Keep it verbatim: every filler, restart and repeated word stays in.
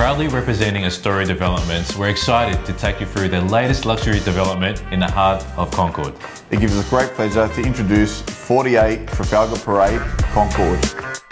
Proudly representing Astoria Developments, we're excited to take you through the latest luxury development in the heart of Concord. It gives us great pleasure to introduce forty-eight Trafalgar Parade, Concord.